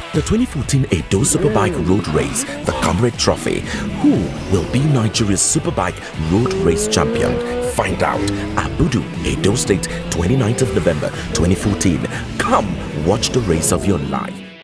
The 2014 Edo Superbike Road Race, the Comrade Trophy. Who will be Nigeria's Superbike Road Race champion? Find out. Abudu, Edo State, 29th of November 2014. Come watch the race of your life.